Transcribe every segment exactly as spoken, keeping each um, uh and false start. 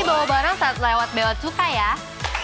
Jadi bawa barang saat lewat bea cukai ya。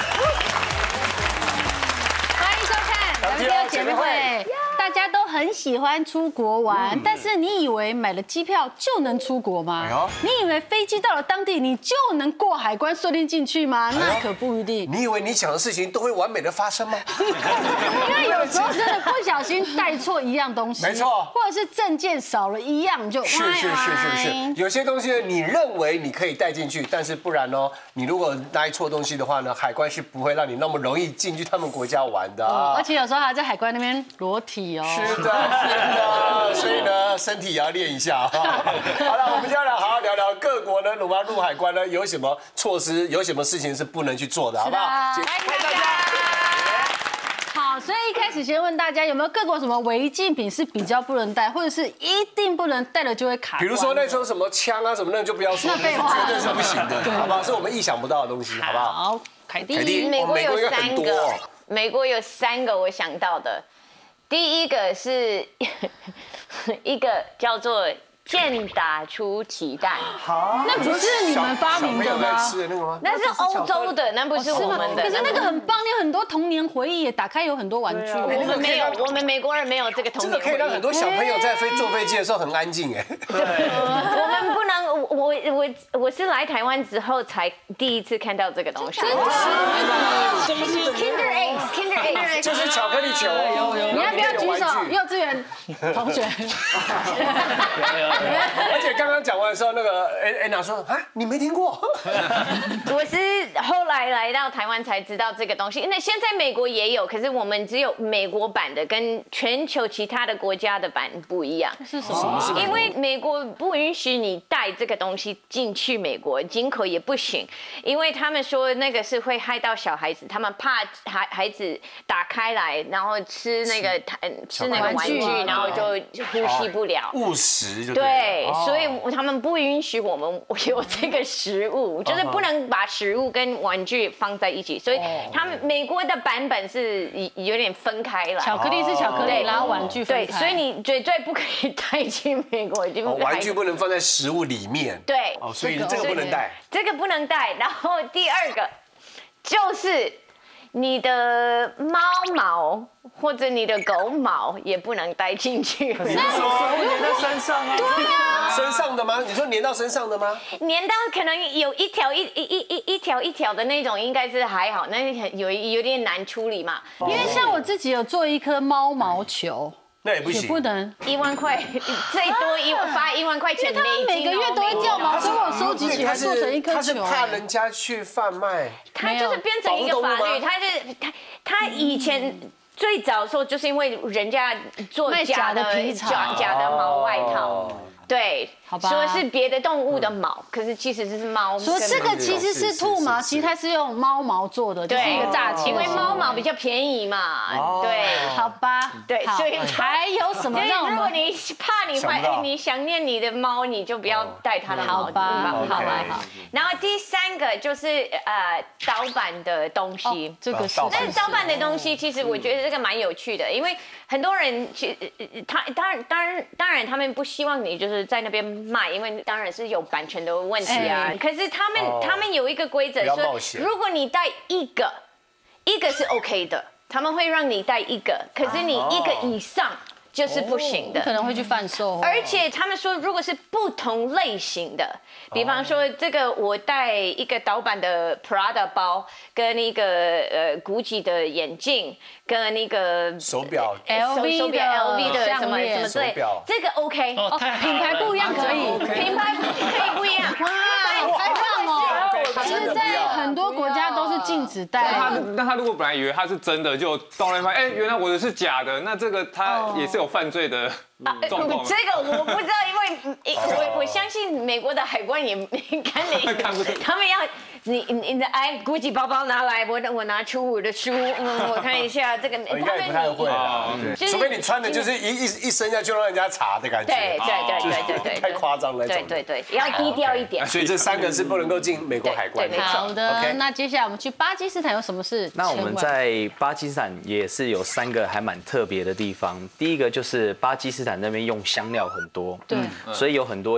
欢迎收看咱们第二姐妹会。大家都很喜欢出国玩，但是你以为买了机票就能出国吗？你以为飞机到了当地你就能过海关顺利进去吗？那可不一定。 你以为你想的事情都会完美的发生吗？ 因为有时候真的不小心带错一样东西， 没错， 或者是证件少了一样就。 是是是是是，有些东西呢，你认为你可以带进去，但是不然哦，你如果带错东西的话呢，海关是不会让你那么容易进去他们国家玩的啊。 而且有时候还在海关那边裸体哦。 是的。是的，所以呢，身体也要练一下。好了，我们接下来好好聊聊各国呢，我们要入海关呢，有什么措施，有什么事情是不能去做的，好不好？ 欢迎大家。好，所以一开始先问大家，有没有各国什么违禁品是比较不能带，或者是一定不能带了就会卡？ 比如说那时候什么枪啊什么那就不要说，那是绝对是不行的，好不好？是我们意想不到的东西，好不好？ 好，凯蒂， 凯蒂， 美国有三个，美国有三个我想到的。第一个是一个叫做健打出奇蛋， 那不是你们发明的吗？ 那是欧洲的，那不是我们的。 可是那个很棒，你有很多童年回忆，打开有很多玩具。 我们没有，我们美国人没有这个童年回忆。 这个可以让很多小朋友在飞坐飞机的时候很安静哎。 我们不能，我我我是来台湾之后才第一次看到这个东西。Kinder Eggs，Kinder Eggs， 就是巧克力球。 你要不要举手？幼稚园同学。 而且刚刚讲完的时候，那个安安娜说啊，你没听过？ 我是后来来到台湾才知道这个东西。那现在美国也有，可是我们只有美国版的，跟全球其他的国家的版不一样。 是什么？ 因为美国不允许你带这个东西进去美国，进口也不行，因为他们说那个是会害到小孩子，他们怕孩孩子打开来，然后吃那个吃那个玩具，然后就呼吸不了。 误食就对。对，所以他们不允许我们有这个食物，就是不能把食物跟玩具放在一起。所以他们美国的版本是有点分开了， 巧克力是巧克力，然后玩具分开。 对，所以你绝对不可以带进美国，就玩具不能放在食物里面。 对， 所以这个不能带。 这个不能带。然后第二个就是你的猫毛或者你的狗毛也不能带进去。 你是说粘在身上啊？ 对啊， 身上的吗？你说粘到身上的吗？ 粘到可能有一条一一一一一条一条的那种，应该是还好，那有有点难处理嘛。 因为像我自己有做一颗猫毛球。 那也不行， 也不能一万块，最多一发一万块钱美金， 每个月都会掉毛，所以我收集起来做成一颗球。 他是怕人家去贩卖， 他就是变成一个法律，他是他他以前最早的时候就是因为人家做假的皮假假的毛外套。对，说是别的动物的毛，可是其实是猫。 说这个其实是兔毛，其实它是用猫毛做的，就是一个诈欺。 因为猫毛比较便宜嘛，对， 好吧， 对，所以还有什么让我们？ 如果你怕你会你想念你的猫，你就不要带它的毛， 好吧， 好吧，好。然后第三个就是呃盗版的东西， 这个是。 但是盗版的东西，其实我觉得这个蛮有趣的，因为很多人其他当然当然当然他们不希望你就是在那边卖，因为当然是有版权的问题啊。可是他们他们有一个规则说，如果你带一个，一个是 OK 的，他们会让你带一个，可是你一个以上就是不行的， 可能会去贩售。 而且他们说，如果是不同类型的，比方说这个我带一个盗版的 Prada 包，跟一个呃 Gucci 的眼镜，跟那个手表 L V 的 L V 的什么什么之类，这个 OK， 品牌不一样可以， 品牌可以不一样。哇， 太棒哦！其实，在很多国家都是禁止带。 那他那他如果本来以为他是真的，就到那发现，哎，原来我的是假的，那这个他也是有犯罪的状况。 这个我不知道，因为我我相信美国的海关也看你，他们要你你的哎 Gucci 包包拿来，我我拿出我的书，嗯，我看一下这个， 应该也不太会啊，除非你穿的就是一一一伸下去让人家查的感觉。 对对对对对对， 太夸张了。 对对对，要低调一点。 所以这三个是不能够进美国海关的。 好的，那接下来我们去巴基斯坦有什么事？ 那我们在巴基斯坦也是有三个还蛮特别的地方。第一个就是巴基斯坦那边用香料很多，对，所以有很多香料也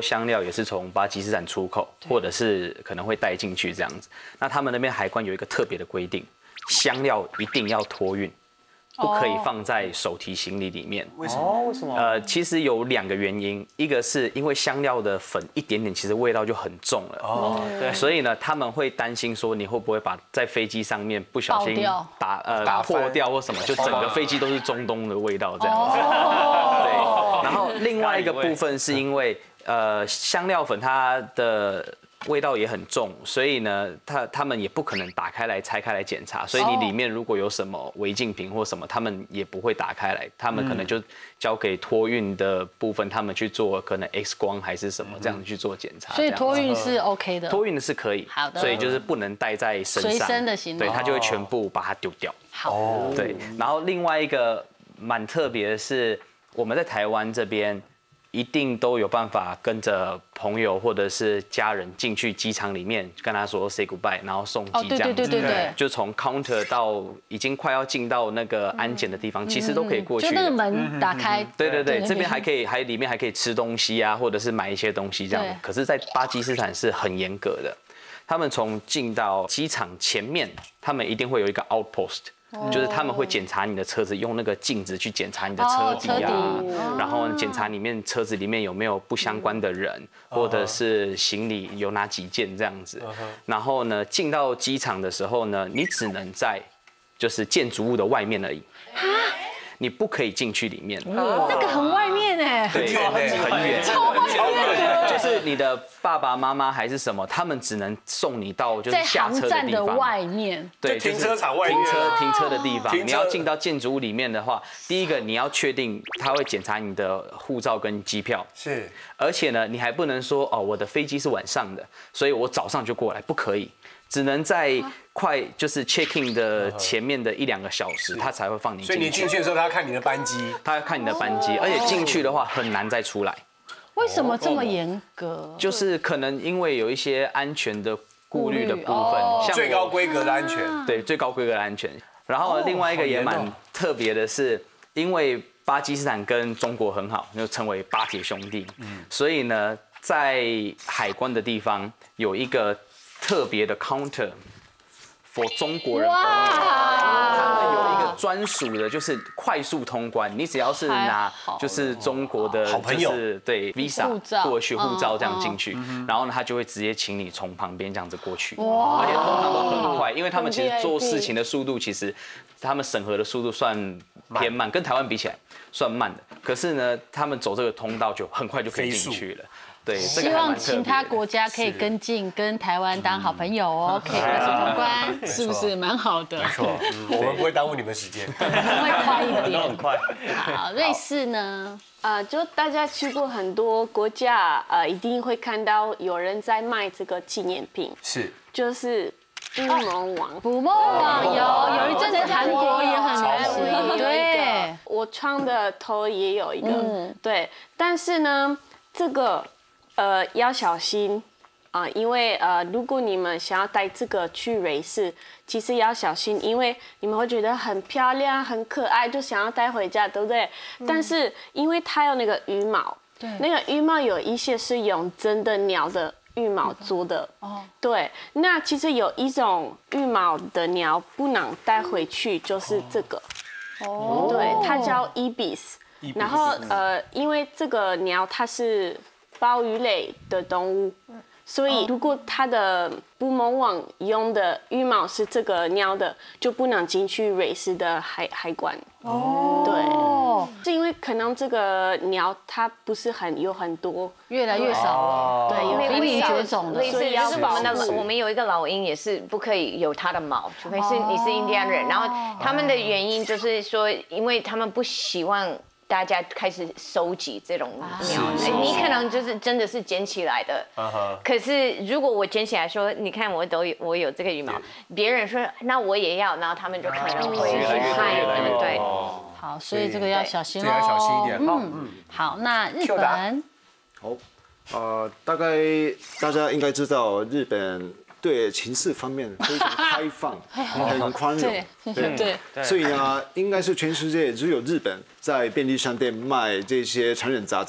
也是从巴基斯坦出口，或者是可能会带进去这样子。那他们那边海关有一个特别的规定，香料一定要托运。不可以放在手提行李里面。 为什么？ 为什么？呃，其实有两个原因，一个是因为香料的粉一点点，其实味道就很重了。哦，对。所以呢，他们会担心说你会不会把在飞机上面不小心打呃破掉或什么，就整个飞机都是中东的味道这样子。对。然后另外一个部分是因为呃香料粉它的味道也很重，所以呢，他他们也不可能打开来拆开来检查，所以你里面如果有什么违禁品或什么，他们也不会打开来，他们可能就交给托运的部分，他们去做可能 X 光还是什么这样去做检查。 所以托运是 OK 的， 托运的是可以，好的，所以就是不能带在身上， 随身的行李， 对，他就会全部把它丢掉。 好， 对，然后另外一个蛮特别的是，我们在台湾这边。一定都有办法跟着朋友或者是家人进去机场里面，跟他说 say goodbye， 然后送机这样子。对对对对对。就从 counter 到已经快要进到那个安检的地方，其实都可以过去。 就那个门打开。 对对对，这边还可以，还里面还可以吃东西啊，或者是买一些东西这样。可是，在巴基斯坦是很严格的，他们从进到机场前面，他们一定会有一个 outpost。就是他们会检查你的车子，用那个镜子去检查你的车底啊，然后检查里面车子里面有没有不相关的人，或者是行李有哪几件这样子。然后呢，进到机场的时候呢，你只能在就是建筑物的外面而已。你不可以进去里面， 那个很外面哎， 对，很远， 超外面， 就是你的爸爸妈妈还是什么，他们只能送你到就是下车的地方， 外面， 对，停车场外面， 停车停车的地方。你要进到建筑物里面的话，第一个你要确定他会检查你的护照跟机票， 是， 而且呢，你还不能说哦，我的飞机是晚上的，所以我早上就过来，不可以。只能在快就是 check in 的前面的一两个小时，他才会放你进去。 所以你进去的时候，他要看你的班机， 他要看你的班机，而且进去的话很难再出来。 为什么这么严格？ 就是可能因为有一些安全的顾虑的部分， 像最高规格的安全， 对最高规格的安全。然后另外一个也蛮特别的是，因为巴基斯坦跟中国很好，就称为巴铁兄弟，所以呢，在海关的地方有一个。特别的 counter for 中国人，他们有一个专属的，就是快速通关。你只要是拿就是中国的，就是对 visa 过去护照这样进去，然后呢，他就会直接请你从旁边这样子过去，而且通常都很快，因为他们其实做事情的速度，其实他们审核的速度算偏慢，跟台湾比起来算慢的。可是呢，他们走这个通道就很快就可以进去了。对， 希望其他国家可以跟进，跟台湾当好朋友哦，可以快速通关，是不是蛮好的？ 没错，我们不会耽误你们时间， 会快一点， 很快。 好，瑞士呢？ 呃，就大家去过很多国家，呃，一定会看到有人在卖这个纪念品， 是， 就是捕梦网。 捕梦网有有一阵子韩国也很流行，对， 我穿的头也有一个，对，但是呢，这个。呃，要小心啊、呃，因为呃，如果你们想要带这个去瑞士，其实要小心，因为你们会觉得很漂亮、很可爱，就想要带回家，对不对？嗯、但是因为它有那个羽毛，对，那个羽毛有一些是用真的鸟的羽毛做的，哦，对。那其实有一种羽毛的鸟不能带回去，就是这个，哦，对，它叫 ibis， 然后呃，因为这个鸟它是。鲍鱼类的动物，所以如果它的捕梦网用的羽毛是这个鸟的，就不能进去瑞士的海海关。哦，对，是因为可能这个鸟它不是很有很多， 越来越少了，对，有濒临绝种的， 所以就是我们的我们有一个老鹰也是不可以有它的毛，除非是你是印第安人。然后他们的原因就是说，因为他们不希望。大家开始收集这种鸟，你可能就是真的是捡起来的，可是如果我捡起来说，你看我都有我有这个羽毛，别人说那我也要，然后他们就可能会去害，对， 好，所以这个要小心哦， 要小心一点。 嗯，好，那日本， 好，呃，大概大家应该知道日本。对情势方面非常开放，很宽容， 对对，所以呢，应该是全世界只有日本在便利商店卖这些成人杂志吧，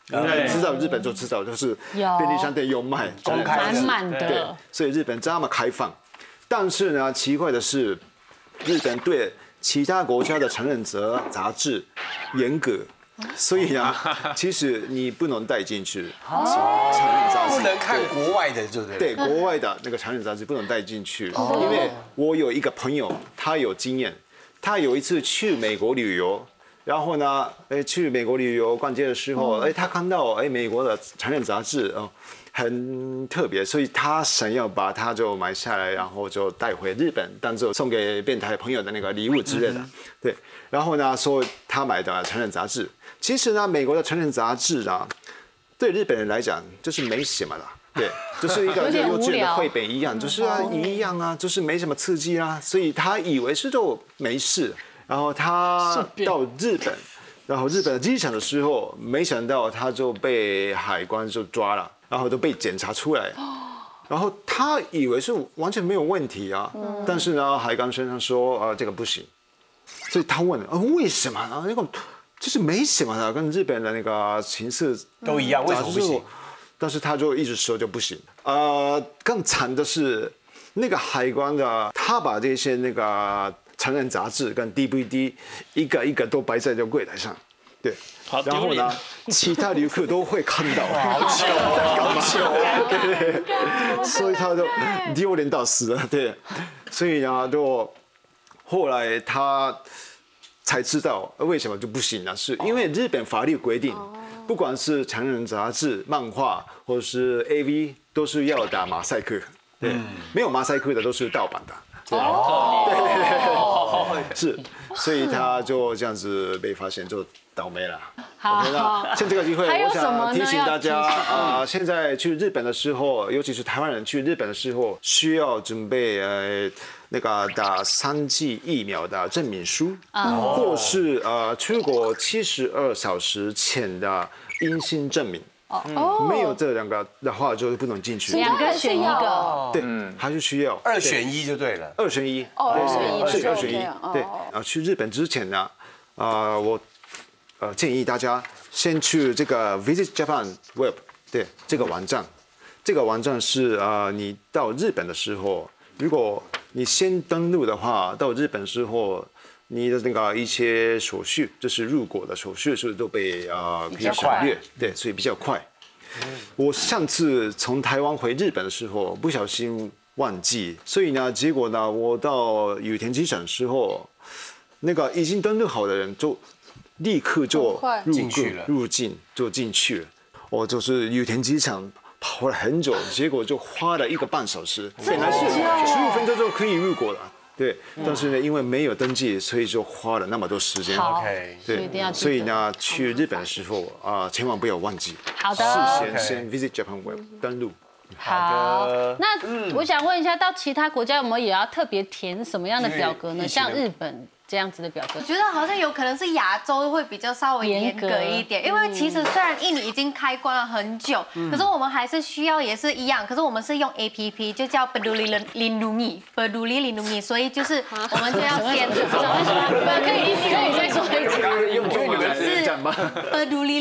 应该知道日本就知道，就是便利商店有卖， 公开满满对的。， 所以日本这么开放。但是呢，奇怪的是，日本对其他国家的成人杂杂志严格。所以呢，其实你不能带进去成人杂志， 不能看国外的，对不对？ 对，国外的那个成人杂志不能带进去，因为我有一个朋友，他有经验，他有一次去美国旅游，然后呢，哎，去美国旅游逛街的时候，哎，他看到哎美国的成人杂志哦，很特别，所以他想要把它就买下来，然后就带回日本，当做送给变态朋友的那个礼物之类的，对。然后呢，说他买的成人杂志。其实呢，美国的成人杂志啊，对日本人来讲就是没什么啦，对，就是一个幼稚园的绘本一样，就是啊一样啊，就是没什么刺激啊，所以他以为是就没事。然后他到日本，然后日本的机场的时候，没想到他就被海关就抓了，然后都被检查出来。然后他以为是完全没有问题啊，但是呢，海关先生说啊、呃、这个不行，所以他问啊、呃、为什么啊那个。就是没什么的，跟日本的那个形式都一样，为什么不行？ 但是他就一直说就不行。呃，更惨的是那个海关的，他把这些那个成人杂志跟 D V D 一个一个都摆在这柜台上，对。然后呢，其他旅客都会看到， 好糗啊，好糗啊！ 对，所以他就丢脸到死了，对。所以呢，就后来他。才知道为什么就不行了，是因为日本法律规定，不管是成人杂志、漫画或是 A V， 都是要打马赛克，对，没有马赛克的都是盗版的，对，对对对，是，所以他就这样子被发现，就倒霉了。 好， 那趁这个机会，我想提醒大家啊，现在去日本的时候，尤其是台湾人去日本的时候，需要准备呃。那个打三剂疫苗的证明书，或是呃出国七十二小时前的阴性证明。哦，没有这两个的话就不能进去。 两个选一个， 对，还是需要二选一就对了。 二选一， 哦，二选一， 是二选一。对，啊，去日本之前呢，啊，我呃建议大家先去这个 Visit Japan Web， 对，这个网站，这个网站是啊，你到日本的时候。如果你先登录的话，到日本之后，你的那个一些手续，就是入国的手续是都被啊可以省略，对，所以比较快。我上次从台湾回日本的时候，不小心忘记，所以呢，结果呢，我到羽田机场的时候，那个已经登录好的人就立刻就入进去了， 入境就进去了。我就是羽田机场。跑了很久，结果就花了一个半小时，本来是十五分钟就可以入国了，对。但是呢，因为没有登记，所以就花了那么多时间。 OK， 对，所以呢，去日本的时候啊，千万不要忘记， 好的， 事先先 Visit Japan Web 登录。 好，那我想问一下，到其他国家有没有也要特别填什么样的表格呢？像日本。这样子的表格， 我觉得好像有可能是亚洲会比较稍微严格一点，因为其实虽然印尼已经开关了很久，可是我们还是需要也是一样，可是我们是用 A P P， 就叫 Peduli Lindungi，Peduli Lindungi， 所以就是我们就要先，可以可以再说一次， 用中文来讲吗 ？Peduli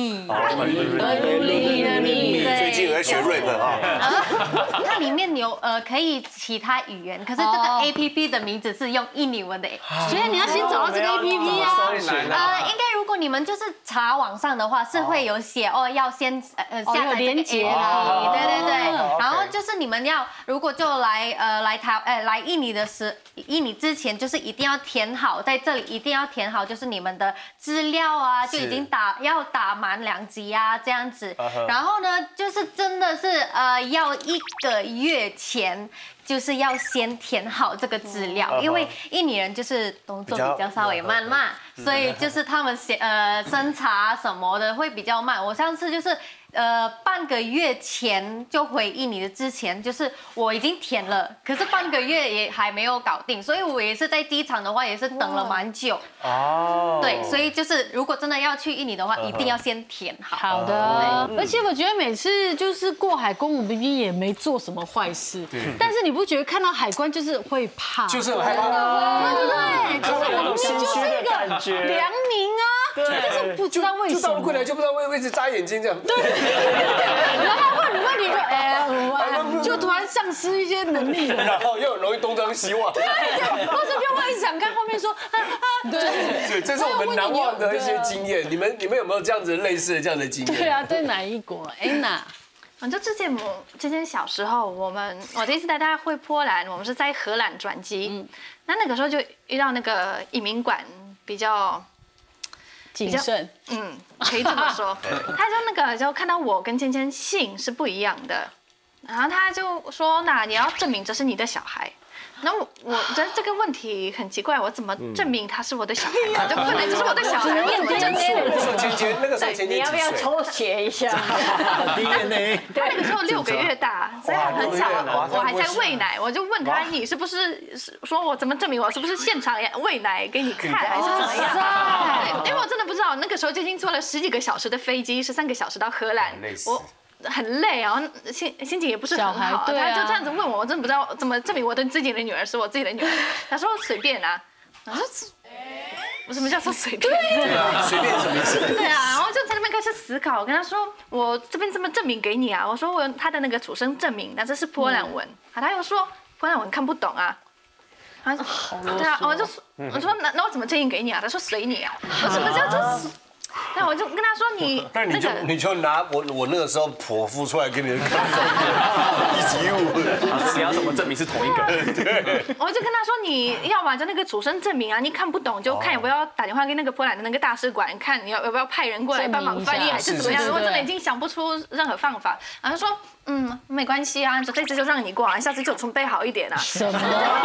Lindungi，Peduli Lindungi， 最近有在学 rap 啊， 它里面有呃可以其他语言，可是这个 A P P 的名字是用印尼文的。 所以你要先找到这个 A P P 啊。 呃，应该如果你们就是查网上的话，是会有写哦，要先呃下载这个 A P P， 对对对。然后就是你们要如果就来呃来台呃来印尼的时印尼之前，就是一定要填好，在这里一定要填好，就是你们的资料啊，就已经打要打满两级啊这样子。然后呢，就是真的是呃要一个月前。就是要先填好这个资料，因为印尼人就是动作比较稍微慢嘛，所以就是他们写呃审查什么的会比较慢。我上次就是呃半个月前就回印尼的之前，就是我已经填了，可是半个月也还没有搞定，所以我也是在机场的话也是等了蛮久。哦，对，所以就是如果真的要去印尼的话，一定要先填好。 好的，而且我觉得每次就是过海关，我明明也没做什么坏事，但是你不觉得看到海关就是会怕？ 就是很害怕， 对不对？可是我明明就是一个良民啊，但是不知道为什么， 就到了柜台就不知道为为是眨眼睛这样。对， 然后问你问题就哎，就突然丧失一些能力了， 然后又很容易东张西望。 对，或者就会想看后面说，对， 对，这是我们难忘的一些经验。你们你们有没有这样子类似的这样的经验？ 对啊，在哪一国 ？Anna。 嗯，就之前我之前小时候，我们我第一次带大家回波兰，我们是在荷兰转机，嗯，那那个时候就遇到那个移民官比较谨慎， 嗯，可以这么说，他就那个就看到我跟芊芊姓是不一样的，然后他就说，那你要证明这是你的小孩。然后我觉得这个问题很奇怪，我怎么证明他是我的小孩？就本来就是我的小孩，我怎么证明？ 那时候芊芊，那个时候芊芊你要不要抽血一下 ？D N A。 他那个时候六个月大，所以很小，我还在喂奶，我就问他，你是不是说我怎么证明我是不是现场喂奶给你看，还是怎么样？对，因为我真的不知道，那个时候就已经坐了十几个小时的飞机，十三个小时到荷兰，我。很累，然后心心情也不是很好，他就这样子问我，我真的不知道怎么证明我的自己的女儿是我自己的女儿。他说随便啊，我说我什么叫做随便？ 对啊，随便什么意思？ 对啊，然后就在那边开始思考，我跟他说我这边这么证明给你啊，我说我有他的那个出生证明，那这是波兰文，啊，他又说波兰文看不懂啊。啊，对啊，我就我说那那我怎么证明给你啊？他说随你啊，我什么叫做？那我就跟他说你， 那你就你就拿我我那个时候剖腹出来给你们看，一起五， 你要怎么证明是同一个？ 对，我就跟他说你要嘛就那个出生证明啊，你看不懂就看要不要打电话给那个波兰的那个大使馆，看你要要不要派人过来帮忙翻译还是怎么样？我真的已经想不出任何方法，然后说嗯没关系啊，这次就让你过啊，下次就准备好一点啊。 什么？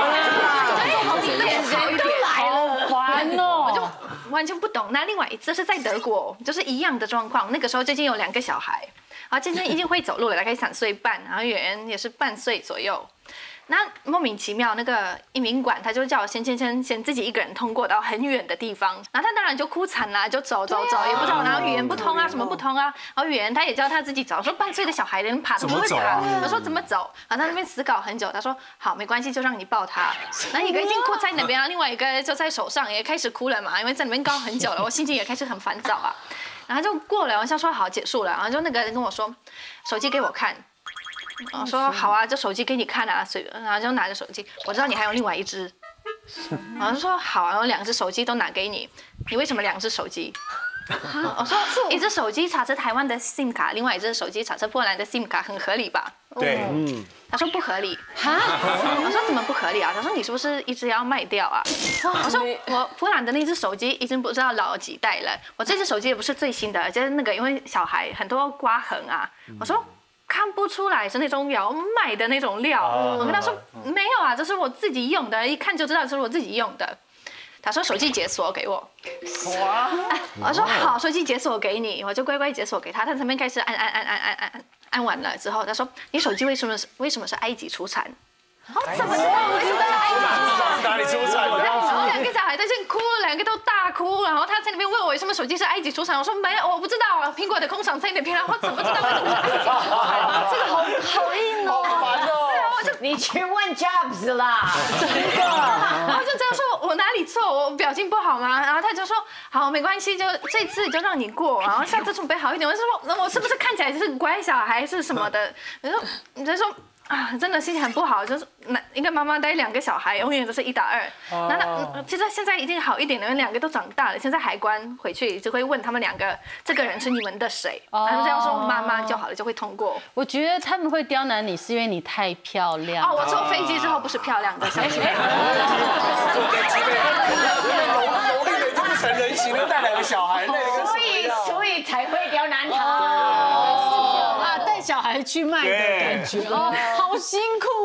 人都来了，烦哦！ 我就完全不懂。那另外一次是在德国，就是一样的状况。那个时候最近有两个小孩，然后芊芊已经会走路了，大概三岁半，然后圆圆也是半岁左右。那莫名其妙，那个移民官他就叫我先先先先自己一个人通过到很远的地方，然后他当然就哭惨啦，就走走走，也不知道，然后语言不通啊，什么不通啊，然后语言他也叫他自己走，说半岁的小孩连爬都不会爬，我说怎么走，然后他那边思考很久，他说好没关系，就让你抱他，那一个已经哭在那边，然后另外一个就在手上也开始哭了嘛，因为在那边高很久了，我心情也开始很烦躁啊，然后就过了，我想说好结束了，然后就那个人跟我说手机给我看。我说好啊，就手机给你看啊，随然后就拿着手机，我知道你还有另外一只，然后就说好啊，然后两只手机都拿给你，你为什么两只手机？我说一只手机插着台湾的 SIM 卡，另外一只手机插着波兰的 SIM 卡，很合理吧？ 对，嗯。 他说不合理，哈？我说怎么不合理啊？他说你是不是一直要卖掉啊？我说我波兰的那只手机已经不知道老几代了，我这只手机也不是最新的，就是那个因为小孩很多刮痕啊，我说。看不出来是那种要卖的那种料，我跟他说没有啊，这是我自己用的，一看就知道这是我自己用的。他说手机解锁给我，哇！我说好，手机解锁给你，我就乖乖解锁给他。他这边开始按按按按按按按完了之后，他说你手机为什么是为什么是埃及出产？哦，怎么知道？为什么是埃及出产？ 哪里出产的？ 然后两个小孩在这哭，两个都大哭，然后他在那边问我为什么手机是埃及出产，我说没有，我不知道啊，苹果的工厂在那边，然后怎么知道为什么是埃及出产？这个好好硬哦， 好烦哦。 对啊，我就你去问 Jobs 啦， 真的。然后就这样说，我哪里错？我表情不好吗？然后他就说好，没关系，就这次就让你过，然后下次准备好一点。我就说那我是不是看起来是乖小孩是什么的？我说你就说。啊，真的心情很不好，就是那一个妈妈带两个小孩，永远都是一打二。那那其实现在已经好一点了，因为两个都长大了。现在海关回去就会问他们两个，这个人是你们的谁？然后这样说妈妈就好了，就会通过。 我觉得他们会刁难你，是因为你太漂亮。 哦，我坐飞机之后不是漂亮的，相信我。 坐飞机那个龙龙力就不成人形的带两个小孩，那个所以所以才会刁难他。 小孩去卖的感觉哦，好辛苦哦。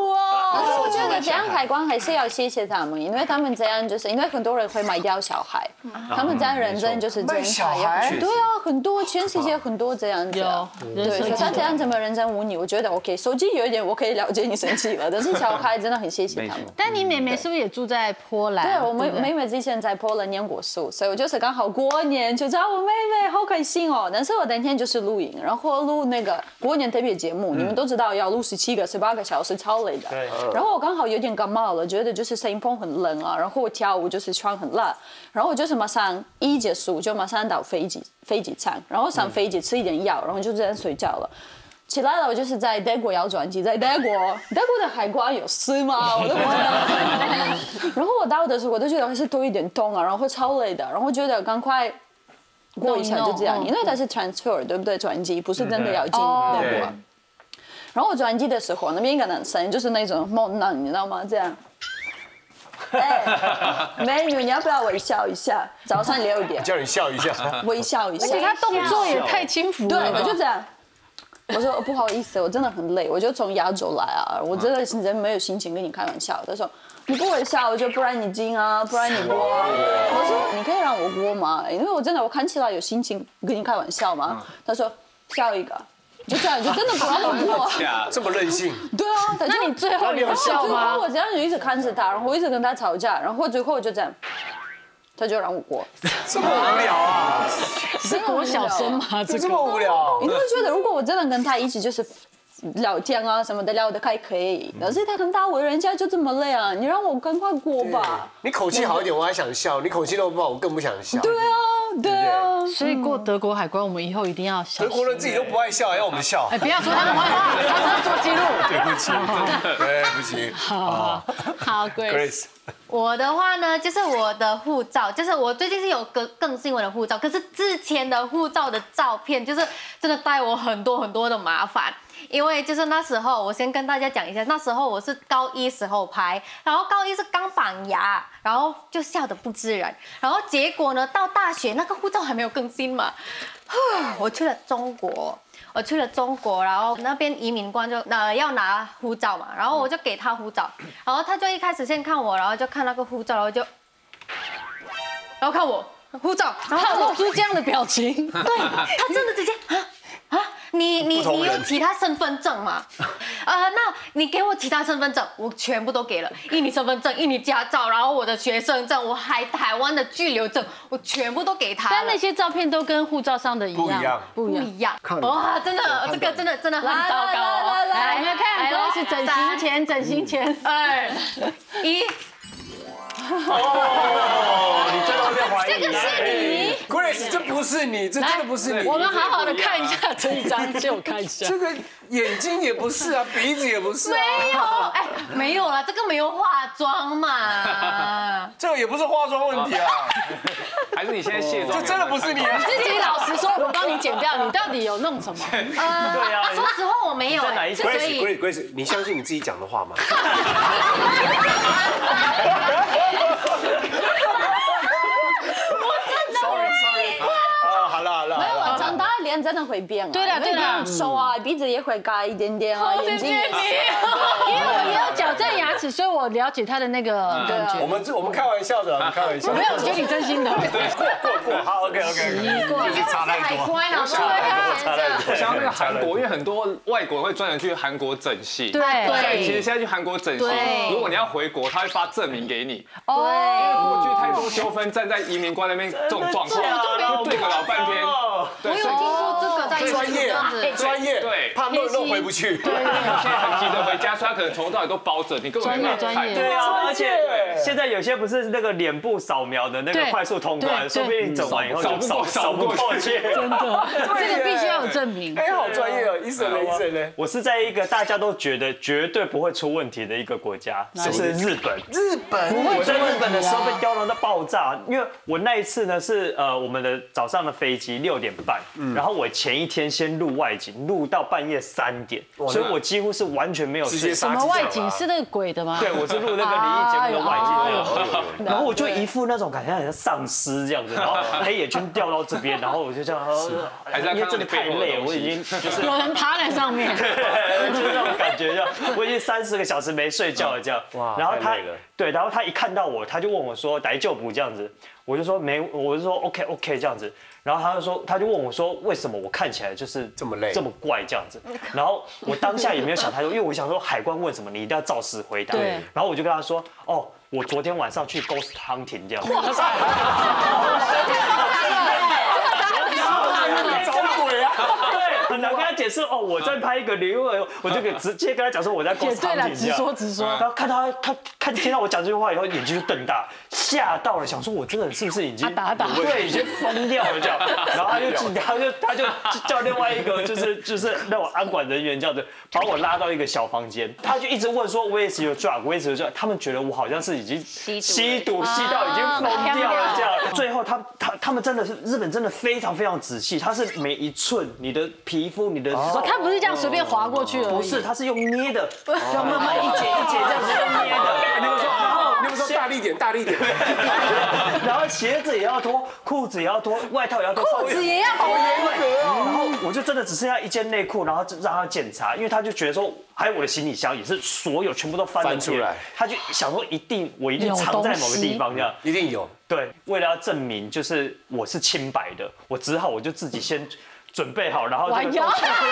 可是我觉得这样海关还是要谢谢他们，因为他们这样就是因为很多人会卖掉小孩，他们这样认真就是这样。 小孩？ 对啊，很多全世界很多这样子。对，可是他这样这么认真无你，我觉得 OK。手机有一点我可以了解你生气了，但是小孩真的很谢谢他们。 但你妹妹是不是也住在波兰？ 对，我妹妹妹之前在波兰念过书，所以我就是刚好过年就找我妹妹，好开心哦。但是我那天就是录影，然后录那个过年特别节目，你们都知道要录十七个、十八个小时，超累的。然后我刚好有点感冒了，觉得就是声音棚很冷啊，然后我跳舞就是穿很辣，然后我就是马上一结束就马上到飞机飞机场，然后上飞机吃一点药，然后就这样睡觉了。起来了，我就是在德国要转机，在德国，德国的海关有事吗？我都不知道。然后我到的时候，我都觉得还是多一点痛啊，然后超累的，然后觉得赶快过一下就这样，因为它是 transfer 对不对？转机不是真的要进德国。然后我转机的时候，那边一个男生就是那种猛男，你知道吗？这样。哎，美女，你要不要微笑一下？早上六点。 叫你笑一下。 微笑一下。 而且他动作也太轻浮了。 对，我就这样。我说不好意思，我真的很累，我就从亚洲来啊，我真的是真没有心情跟你开玩笑。他说你不微笑，我就不然你进啊，不然你过啊。我说你可以让我过吗？因为我真的我看起来有心情跟你开玩笑吗？他说笑一个。就这样，就真的不让我过， 这么任性。 对啊，那你最后有笑吗？ 我这样就一直看着他，然后我一直跟他吵架，然后最后就这样，他就让我过。 这么无聊啊！ 是国小生吗？ 这么无聊。 因为觉得如果我真的跟他一起就是聊天啊什么的聊得开可以，但是他很大为人家就这么累啊，你让我赶快过吧。 你口气好一点，我还想笑；你口气都不好，我更不想笑。 对啊，对啊。 所以过德国海关，我们以后一定要小心。 德国人自己都不爱笑，还要我们笑。 哎，不要说他们坏话，他们做记录。 对不起，对不起。 好，好 ，Grace。 我的话呢，就是我的护照，就是我最近是有更更新我的护照，可是之前的护照的照片，就是真的带我很多很多的麻烦。因为就是那时候，我先跟大家讲一下，那时候我是高一时候拍，然后高一是刚绑牙，然后就笑得不自然，然后结果呢，到大学那个护照还没有更新嘛，我去了中国，我去了中国，然后那边移民官就呃要拿护照嘛，然后我就给他护照，然后他就一开始先看我，然后就看那个护照，然后就，然后看我护照，然后他露出这样的表情， 对他真的直接啊。啊，你你你有其他身份证吗？呃，那你给我其他身份证，我全部都给了，印尼身份证、印尼驾照，然后我的学生证，我还台湾的居留证，我全部都给他。 但那些照片都跟护照上的一样， 不一样， 不一样。哇，真的，这个真的真的很糟糕哦。 来，你们看，都是整形前，整形前， 二一。 哦，你真的会被怀疑。 这个是你 ，Grace， 这不是你，这真的不是你。 我们好好的看一下这一张，借我看一下。 这个眼睛也不是啊，鼻子也不是啊。 没有，哎，没有啦，这个没有化妆嘛。 这个也不是化妆问题啊。 还是你现在卸妆？ 这真的不是你啊！ 你自己老实说，我帮你剪掉，你到底有弄什么？ 呃，对啊，说实话我没有。 哪一所以 Grace Grace， 你相信你自己讲的话吗？好了好了， 没有啊，长大脸真的会变啊。 对了对了， 手啊鼻子也会改一点点啊，眼睛也是。 因为我也有矫正牙齿，所以我了解他的那个感觉。 我们我们开玩笑的，我们开玩笑。 没有，我觉得你真心的。 对，过过过，好 OK OK。 就是差太多， 差太多。 我想到那个韩国，因为很多外国人会专门去韩国整形。 对对。其实现在去韩国整形，如果你要回国，他会发证明给你。 哦。 因为过去太多纠纷，站在移民官那边这种状况，对个老半天。 我有听过这个在专业专业，对，怕弄弄回不去。 对，现在很急着回家，所以他可能从头到尾都包着，你根本没办法看。 对啊，而且现在有些不是那个脸部扫描的那个快速通关，说不定你整完以后就扫扫不过去。 真的，这个必须要有证明。 哎，好专业哦，医生呢？医生呢？ 我是在一个大家都觉得绝对不会出问题的一个国家，就是日本。 日本， 我在日本的时候被刁难到爆炸，因为我那一次呢是呃我们的早上的飞机六点半，然后我前一天先录外景，录到半夜三点，所以我几乎是完全没有睡。 什么外景是那个鬼的吗？ 对，我是录那个灵异节目的外景，然后我就一副那种感觉，好像丧尸这样子，然后黑眼圈掉到这边，然后我就这样，因为真的太累，我已经就是有人趴在上面， 就是那种感觉，这样我已经三十个小时没睡觉了这样。哇，然后他对，然后他一看到我，他就问我说来就补这样子，我就说没，我就说 OK OK 这样子。然后他就说，他就问我说，为什么我看起来就是这么累、 这么怪这样子？然后我当下也没有想太多，因为我想说海关问什么，你一定要照实回答。对。然后我就跟他说，哦，我昨天晚上去 ghost hunting 这样子。哇塞！ 找鬼啊！ 对，很难跟他解释哦，我在拍一个灵魂，我就可以直接跟他讲说我在 ghost hunting 这样。 直说直说。 然后看他他看听到我讲这句话以后，眼睛就瞪大，吓到了，想说我这个人是不是已经打打对已经疯掉了这样。然后他就他就他就叫另外一个就是就是那种安管人员这样子把我拉到一个小房间，他就一直问说 Where is your drug? Where is your drug? 他们觉得我好像是已经吸毒吸到已经疯掉了这样。最后他他他们真的是日本真的非常非常仔细，他是每一寸你的皮肤你的哦，他不是这样随便划过去而已， 不是，他是用捏的，要慢慢一节一节这样子用捏的。 你们说，你们说大力点，大力点。 然后鞋子也要脱，裤子也要脱，外套也要脱， 裤子也要脱。 然后我就真的只剩下一件内裤，然后让他检查，因为他就觉得说，还有我的行李箱也是所有全部都翻翻出来， 他就想说一定我一定藏在某个地方这样， 一定有。 对，为了要证明就是我是清白的，我只好我就自己先准备好，然后这个。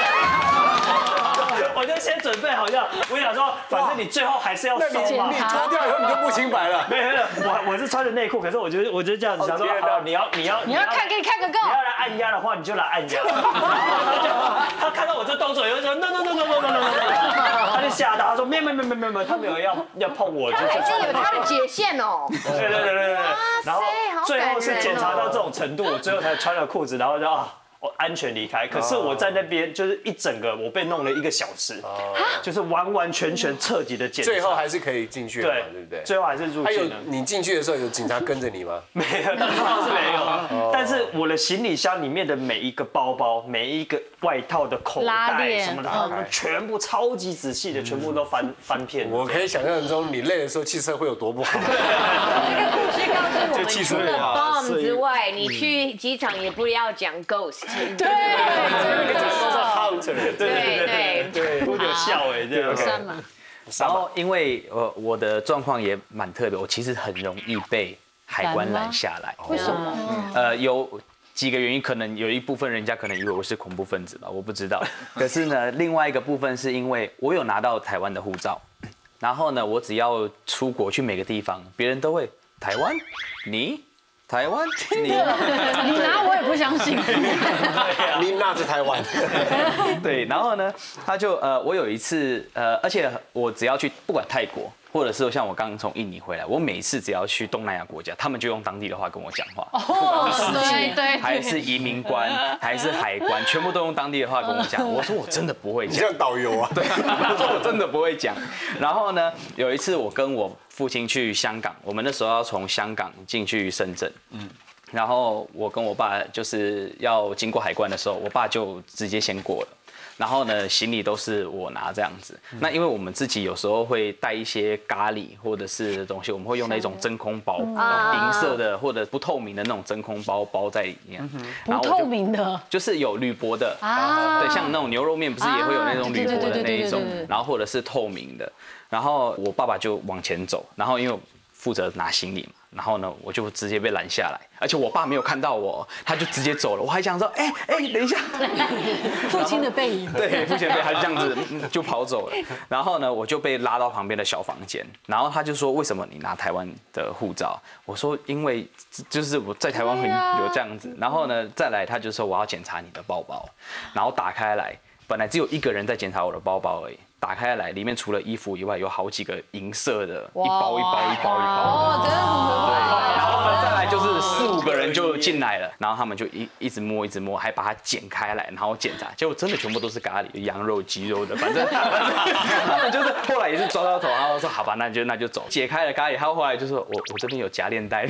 我就先准备好这样，我想说，反正你最后还是要收嘛。 你脱掉以后你就不清白了。 没有没有，我我是穿着内裤，可是我觉得我就这样子想说，好，你要你要你要看给你看个够。 你要来按压的话，你就来按压。他看到我这动作，有时候 no no no no no no no， 他就吓到，他说没有没有没有没有没有，他没有要要碰我。 他已经有他的界限哦。 对对对对对。然后最后是检查到这种程度，最后才穿了裤子，然后就啊。我安全离开，可是我在那边就是一整个我被弄了一个小时，就是完完全全彻底的检查， 最后还是可以进去了，对不对？ 最后还是入境了。 还有你进去的时候有警察跟着你吗？ 没有，当然是没有。但是我的行李箱里面的每一个包包、每一个外套的口袋什么的，全部超级仔细的，全部都翻翻遍。 我可以想象中你累的时候汽车会有多不好。 这个故事告诉我们，除了 bomb 之外，你去机场也不要讲 ghost。 对， 那个都是 hunter， 对对对，有点笑哎，这样。 然后因为呃我的状况也蛮特别，我其实很容易被海关拦下来。 为什么？ 呃，有几个原因，可能有一部分人家可能以为我是恐怖分子吧，我不知道。可是呢，另外一个部分是因为我有拿到台湾的护照，然后呢，我只要出国去每个地方，别人都会台湾你。台湾，你你拿我也不相信， 你拿着台湾， 对，然后呢，他就呃，我有一次呃，而且我只要去不管泰国，或者是像我刚刚从印尼回来，我每次只要去东南亚国家，他们就用当地的话跟我讲话， 哦，对对， 还是移民官，还是海关，全部都用当地的话跟我讲。我说我真的不会讲， 你像导游啊， 对，我说我真的不会讲。然后呢，有一次我跟我父亲去香港，我们那时候要从香港进去深圳，嗯，然后我跟我爸就是要经过海关的时候，我爸就直接先过了。然后呢，行李都是我拿这样子。那因为我们自己有时候会带一些咖喱或者是东西，我们会用那种真空包，银色的或者不透明的那种真空包包在里面。 不透明的， 就是有铝箔的啊，对，像那种牛肉面不是也会有那种铝箔的那一种，然后或者是透明的。然后我爸爸就往前走，然后因为我负责拿行李嘛。然后呢，我就直接被拦下来，而且我爸没有看到我，他就直接走了。我还想说，哎哎，等一下， 父亲的背影， 对，父亲的背影，他就这样子就跑走了。然后呢，我就被拉到旁边的小房间，然后他就说，为什么你拿台湾的护照？我说，因为就是我在台湾很有这样子。然后呢，再来他就说我要检查你的包包，然后打开来，本来只有一个人在检查我的包包而已。打开来，里面除了衣服以外，有好几个银色的，一包一包一包一包。 哦，真的很可怕。 然后呢，再来就是四五个人就进来了，然后他们就一一直摸一直摸，还把它剪开来，然后检查，结果真的全部都是咖喱，羊肉、鸡肉的，反正他们就是后来也是抓到头，然后说好吧，那就那就走，解开了咖喱，他后来就说我我这边有夹链袋，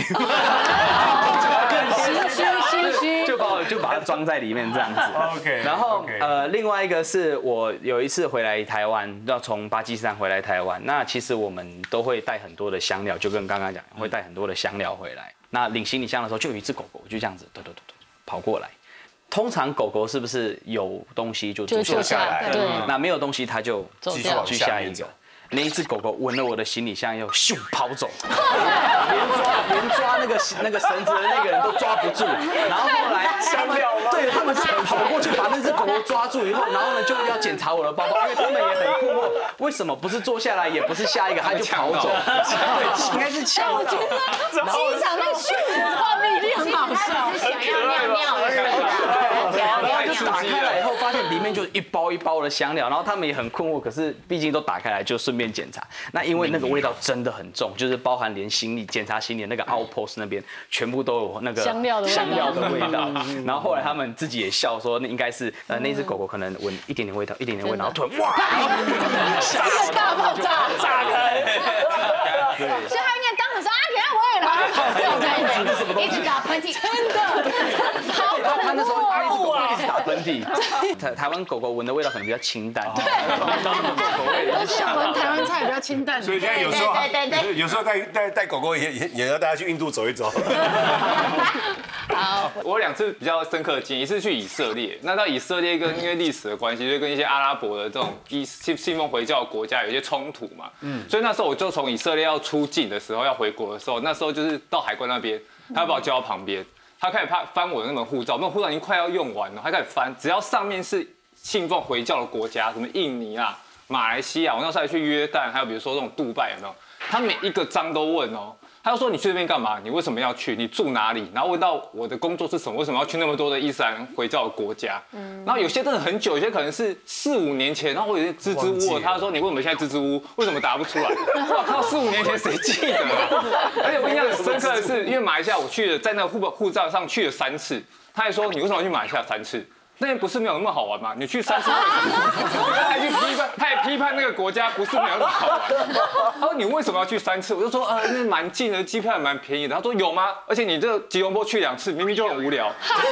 心虚心虚， 就把我就把它装在里面这样子。 OK， 然后呃，另外一个是我有一次回来台湾。要从巴基斯坦回来台湾，那其实我们都会带很多的香料，就跟刚刚讲，会带很多的香料回来。那领行李箱的时候，就有一只狗狗就这样子，嘟嘟嘟嘟跑过来， 通常狗狗是不是有东西就坐坐下来？ 对，那没有东西它就继续往去下一个。那一只狗狗闻了我的行李箱以后，咻跑走，连抓连抓那个那个绳子的那个人都抓不住。然后后来他们对他们跑过去把那只狗狗抓住以后，然后呢就要检查我的包包，因为他们也很困惑，为什么不是坐下来，也不是下一个，他就跑走？对，应该是抢到。 然后欣赏那个炫的画面一定很好笑， 想要尿尿而已。 然后就打开来以后，发现里面就是一包一包的香料，然后他们也很困惑，可是毕竟都打开来，就顺便检查。那因为那个味道真的很重，就是包含连行李检查行李那个 outpost 那边全部都有那个香料的香料的味道。然后后来他们自己也笑说，那应该是呃那只狗狗可能闻一点点味道，一点点味道，然后突然哇， 这个大爆炸炸开。 所以他应该当时说啊，给他喂了，然后跑掉这样子， 什么东西？ 一直打喷嚏， 真的，好他他那时候他一直狗狗啊一直打喷嚏。台台湾狗狗闻的味道可能比较清淡，对，狗狗味都是闻台湾菜比较清淡。 所以现在有时候对对对对有时候带带带狗狗也也也要带它去印度走一走。 好， 我有两次比较深刻的经验，一次去以色列，那到以色列跟因为历史的关系，就跟一些阿拉伯的这种伊信信奉回教的国家有一些冲突嘛，嗯，所以那时候我就从以色列要出境的时候，要回国的时候，那时候就是到海关那边，他把我叫到旁边，他开始翻翻我的那本护照，那本护照已经快要用完了，他开始翻，只要上面是信奉回教的国家，什么印尼啊、马来西亚，我那时候还去约旦，还有比如说这种杜拜有没有？他每一个章都问哦。他就说你去那边干嘛？你为什么要去？你住哪里？然后问到我的工作是什么？为什么要去那么多的伊斯兰回教的国家？嗯，然后有些真的很久，有些可能是四五年前，然后我有些支支吾吾。他说你为什么现在支支吾吾？为什么答不出来？哇靠，四五年前谁记得？而且我印象很深刻的是，因为马来西亚我去了，在那个护护照上去了三次，他还说你为什么要去马来西亚三次？那边不是没有那么好玩吗？你去三次，他还去批判，他还批判那个国家不是没有那么好玩。他说你为什么要去三次？我就说呃，那蛮近的，机票也蛮便宜的。他说有吗？而且你这个吉隆坡去两次，明明就很无聊。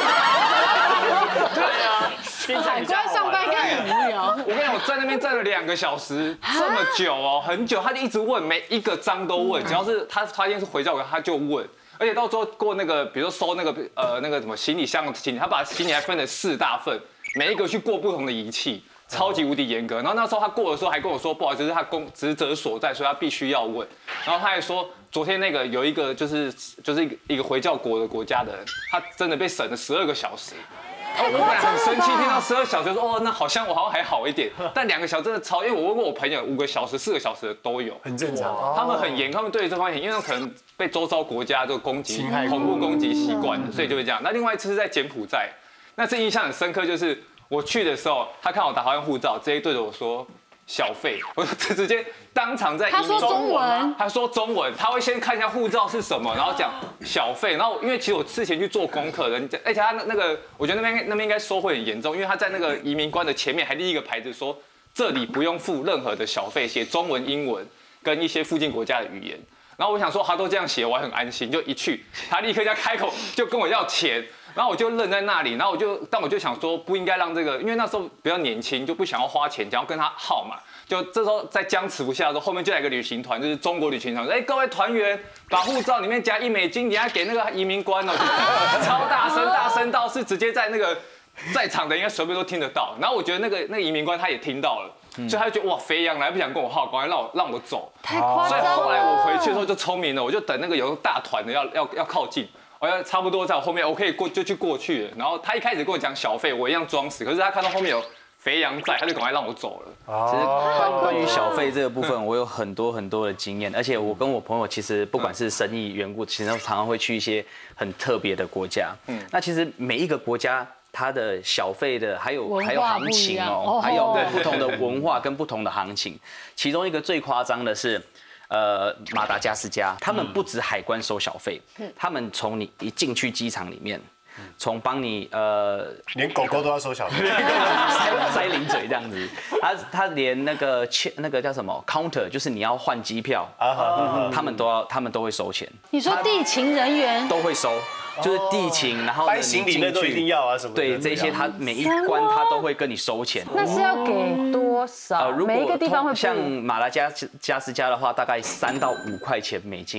对啊， 海关上班更很无聊。 我跟你讲，我在那边站了两个小时，这么久哦，很久，他就一直问，每一个章都问，只要是他发现是回教，他就问。而且到最后过那个，比如说收那个呃那个什么行李箱的行李，他把行李还分成四大份，每一个去过不同的仪器，超级无敌严格。然后那时候他过的时候还跟我说，不好意思，这是他公职责所在，所以他必须要问。然后他还说，昨天那个有一个就是就是一个一个回教国的国家的人，他真的被审了十二个小时。我本来很生气，听到十二小时说哦，那好像我好像还好一点，但两个小时真的超，因为我问过我朋友，五个小时、四个小时的都有， 很正常。 他们很严，他们对于这方面，因为可能被周遭国家就攻击、恐怖攻击习惯了，所以就会这样。那另外一次是在柬埔寨，那次印象很深刻，就是我去的时候，他看我打台湾护照，直接对着我说。小费，我直接当场在他说中文， 他说中文，他会先看一下护照是什么，然后讲小费，然后因为其实我之前去做功课的，而且他那个我觉得那边那边应该收会很严重，因为他在那个移民官的前面还立一个牌子说这里不用付任何的小费，写中文、英文跟一些附近国家的语言。然后我想说他都这样写，我还很安心，就一去他立刻就开口就跟我要钱。然后我就愣在那里，然后我就，但我就想说不应该让这个，因为那时候比较年轻，就不想要花钱，想要跟他耗嘛。就这时候在僵持不下的时候，后面就来一个旅行团，就是中国旅行团，哎，各位团员，把护照里面夹一美金，你要给那个移民官哦，超大声，大声到是直接在那个在场的应该随便都听得到。然后我觉得那个那个移民官他也听到了。所以他就觉得哇，肥羊来不想跟我耗，赶快让我让我走。 太夸张了。 所以后来我回去的时候就聪明了，我就等那个有大团的要要要靠近。我要差不多在我后面，我可以过就去过去了。然后他一开始跟我讲小费，我一样装死。可是他看到后面有肥羊在，他就赶快让我走了。 其实关关于小费这个部分，我有很多很多的经验，而且我跟我朋友其实不管是生意缘故，其实常常会去一些很特别的国家。嗯，那其实每一个国家它的小费的还有还有行情哦，还有不同的文化跟不同的行情。其中一个最夸张的是。呃，马达加斯加，他们不止海关收小费，嗯、他们从你一进去机场里面，从帮你呃， 连狗狗都要收小费， 塞塞零嘴这样子，他他连那个那个叫什么 counter， 就是你要换机票，啊、他们都要他们都会收钱。 你说地勤人员都会收。就是地勤，然后搬行李那都一定要啊什么的。 对，这些他每一关他都会跟你收钱。 那是要给多少？呃， 如果每一个地方会像马达加加斯加的话，大概三到五块钱美金。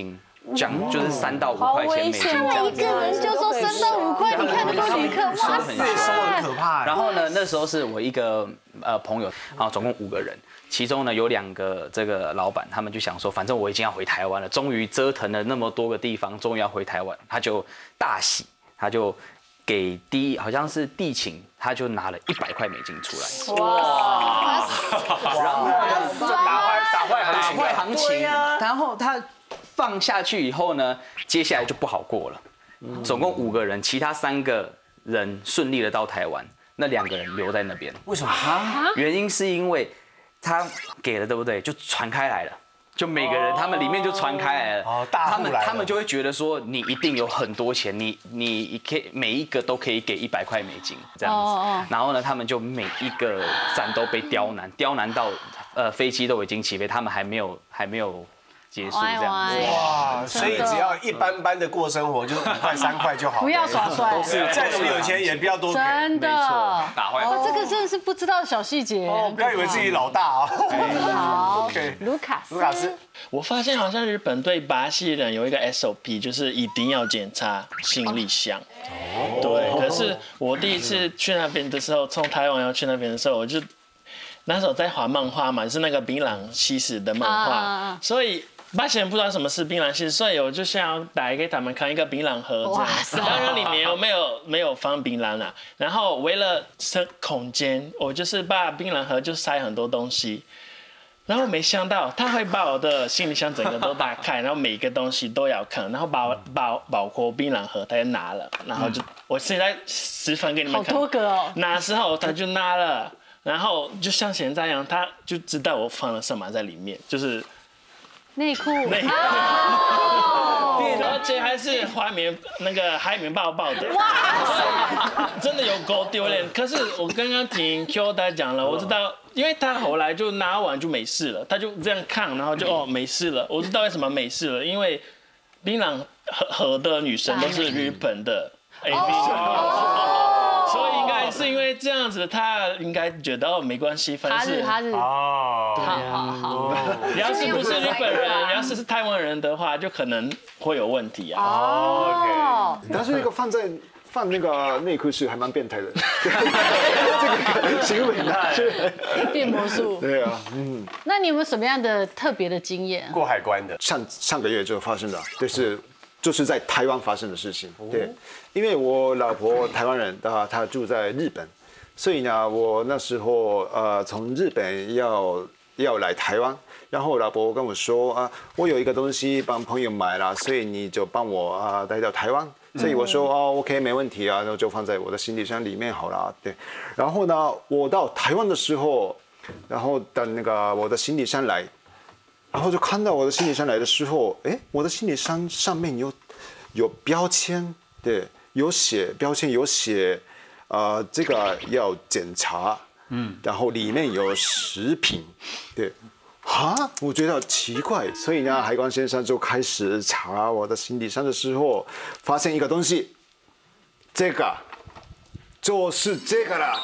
讲就是三到五块钱美金这样子。 一个人就收三到五块，你看那个旅客，哇塞， 收很可怕。 然后呢，那时候是我一个呃朋友，啊，总共五个人，其中呢有两个这个老板，他们就想说，反正我已经要回台湾了，终于折腾了那么多个地方，终于要回台湾，他就大喜，他就给第一好像是地勤，他就拿了一百块美金出来。哇！然后打坏打坏打坏行情， 啊然后他放下去以后呢，接下来就不好过了。总共五个人，其他三个人顺利的到台湾，那两个人留在那边。 为什么？ 原因是因为他给了，对不对？就传开来了。就每个人他们里面就传开来了，哦，他们他们就会觉得说你一定有很多钱，你你可以每一个都可以给一百块美金这样子，然后呢，他们就每一个站都被刁难，刁难到呃飞机都已经起飞，他们还没有还没有结束这样子。 哇，所以只要一般般的过生活，就五块三块就好， 不要耍帅， 再怎么有钱也不要多给， 真的， 打坏。 哦，这个真的是不知道的小细节， 哦，不要以为自己老大啊。 好，卢卡斯， 卢卡斯。 我发现好像日本对巴西人有一个 S O P， 就是一定要检查行李箱。哦。对，可是我第一次去那边的时候，从台湾要去那边的时候，我就那时候在画漫画嘛，是那个槟榔西施的漫画，所以巴西人不知道什么是槟榔西施，所以我就想要打给他们看一个槟榔盒子，当然里面有没有没有放槟榔啊，然后为了省空间，我就是把槟榔盒就塞很多东西。然后没想到他会把我的行李箱整个都打开，然后每个东西都要看，然后把包包括槟榔盒他也拿了，然后就我现在示范给你们看， 好多个哦。 拿的时候他就拿了，然后就像现在一样，他就知道我放了什么在里面，就是内裤。 内裤。而且还是海绵那个海绵抱抱的，哇，真的有够丢脸。可是我刚刚听 Q 大讲了，我知道，因为他后来就拿完就没事了，他就这样看，然后就哦没事了。我知道为什么没事了，因为槟榔盒盒的女生都是日本的 A V 女优，所以应该是因为这样子，他应该觉得哦没关系，反正是他日哦，好好好。 要是不是日本人，要是是台湾人的话，就可能会有问题啊。 哦 ，OK。但是那个放在放那个内裤是还蛮变态的，这个行为是变魔术。 对啊，嗯。 那你有没有什么样的特别的经验？ 过海关的， 上上个月就发生了，就是就是在台湾发生的事情。对，因为我老婆台湾人啊，她住在日本，所以呢，我那时候呃从日本要要来台湾。然后老婆跟我说啊，我有一个东西帮朋友买了，所以你就帮我啊带到台湾。所以我说哦 ，OK， 没问题啊，然后就放在我的行李箱里面好了。对，然后呢，我到台湾的时候，然后等那个我的行李箱来，然后就看到我的行李箱来的时候，哎，我的行李箱上面有有标签，对，有写标签，有写，呃，这个要检查，嗯，然后里面有食品，对。哈，我觉得奇怪，所以呢，海关先生就开始查我的行李箱的时候，发现一个东西，这个就是这个了。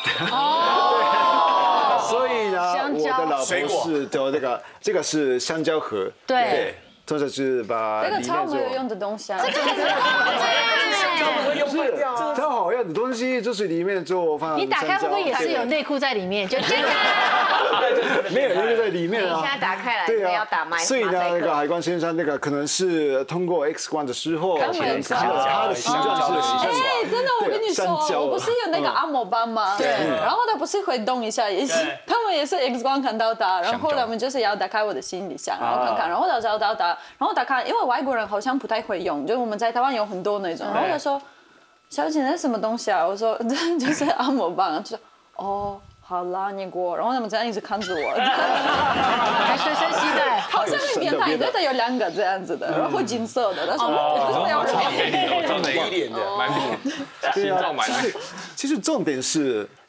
哦，所以呢，我的老婆是的这个，这个是香蕉盒。 对， 这就是把这个超没有用的东西啊。 是，它好样的东西就是里面做放。 你打开会不会也是有内裤在里面？就这样。 没有内裤在里面啊。 你现在打开来， 对要打麦。 所以呢，那个海关先生那个可能是通过 X 光的时候，看出来它的形状是哎，真的，我跟你说，我不是有那个按摩棒吗？对。然后它不是会动一下，也是他们也是 X 光看到它，然后他们就是要打开我的行李箱，然后看看，然后打打打打，然后打开，因为外国人好像不太会用，就我们在台湾有很多那种，然后他说。小姐，那是什么东西啊？我说这就是按摩棒。就说哦，好啦，你给我。然后他们这样一直看着我， 还随身携带， 好像很变态。真的有两个这样子的，然后金色的，但是为什么要超美丽的，超美丽的，蛮美，形状蛮。 其实其实重点是，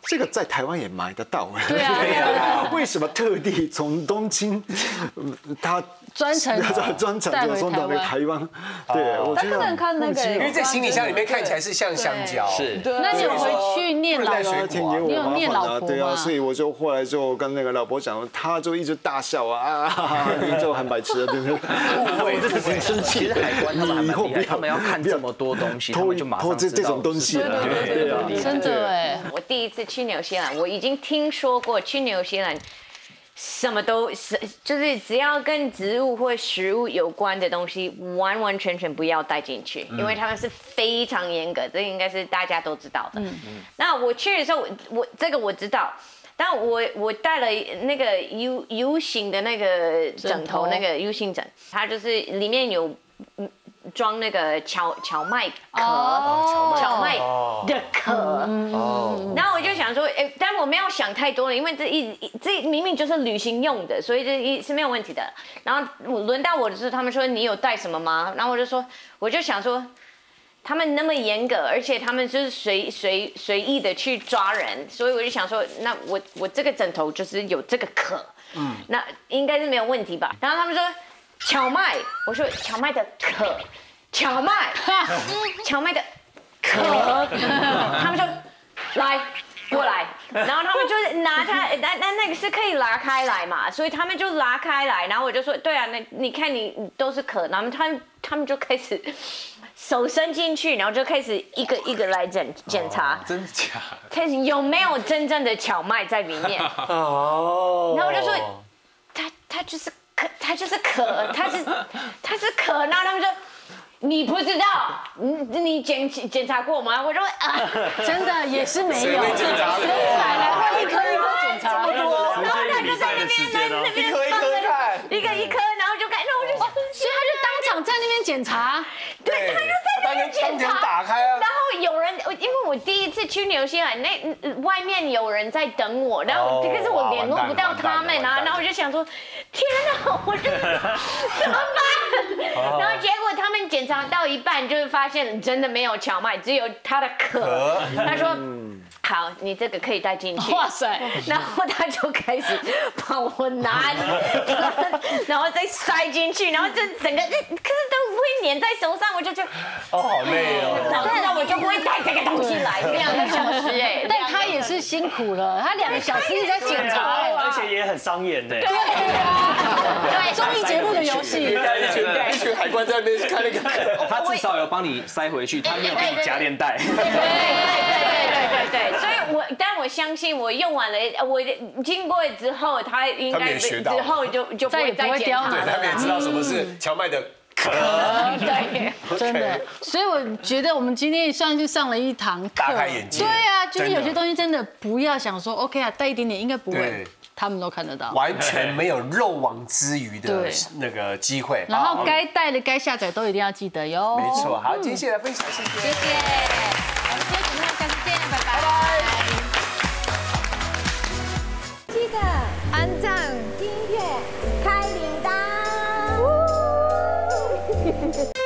这个在台湾也买得到。 对啊， 为什么特地从东京，他专程专程就送到台湾？对，我觉得看那个， 因为在行李箱里面看起来是像香蕉。 是。 那你有回去念老婆？你有念老婆对啊，所以我就后来就跟那个老婆讲，他就一直大笑啊，你就很白痴，对不对？ 我真的很生气。其实海关他们还蛮厉害，他们要看这么多东西，他们就马上知道这种东西。 对啊，真的哎。 我第一次去纽西兰，我已经听说过去纽西兰。什么都是，就是只要跟植物或食物有关的东西，完完全全不要带进去，因为他们是非常严格，这应该是大家都知道的。嗯嗯。那我去的时候，我我这个我知道，但我我带了那个 U U 型的那个枕头，那个 U 型枕，它就是里面有装那个荞荞麦壳，荞麦的壳。哦。然后我就想说，哎，但我没有想太多了，因为这一这明明就是旅行用的，所以这一是没有问题的。然后轮到我的时候，他们说你有带什么吗？然后我就说，我就想说，他们那么严格，而且他们就是随随随意的去抓人，所以我就想说，那我我这个枕头就是有这个壳，嗯，那应该是没有问题吧？然后他们说。荞麦，我说荞麦的壳，荞麦，荞麦的壳，他们说来过来，然后他们就拿它，那那那个是可以拉开来嘛，所以他们就拉开来，然后我就说对啊，那你看你都是壳，然后他们他们就开始手伸进去，然后就开始一个一个来检检查， 真的假的？ 开始有没有真正的荞麦在里面？哦，然后我就说他他就是。它就是壳，它是它是壳，然后他们说你不知道，你你检检查过吗？我说啊， 真的也是没有， 谁会检查的？ 买来会一颗一颗检查， 这么多，然后他就在那边那那边放着一个一颗，然后就看，那我就， 所以他就当场在那边检查， 对，他就在那边检查， 打开啊， 然后有人，因为我第一次去纽西兰，那外面有人在等我，然后可是我联络不到他们啊，然后我就想说，天哪，我就怎么办？然后结果他们检查到一半，就是发现真的没有荞麦，只有它的壳。他说。好，你这个可以带进去。哇塞！然后他就开始帮我拿，然后再塞进去，然后就整个，可是都不会粘在手上，我就觉得哦好累哦。 早知道我就不会带这个东西来，两个小时哎。 但他也是辛苦了，他两个小时一直在检查， 而且也很伤眼的。 对对，综艺节目的游戏， 一群一群海关在那边看那个， 他至少有帮你塞回去，他没有给你夹链带。 对对对对对。所以我，但我相信我用完了，我经过之后，他应该之后就就不会再检查了。 对，他们也知道什么是荞麦的壳。 对， 真的。所以我觉得我们今天也算是上了一堂课， 大开眼界。 对啊，就是有些东西真的不要想说 OK 啊，带一点点应该不会。他们都看得到， 完全没有漏网之鱼的那个机会。 然后该带的、该下载都一定要记得哟。 没错，好，今天谢谢来分享，谢谢， 谢谢。好，谢谢主持人，下次见，拜拜。 记得按赞、订阅、开铃铛。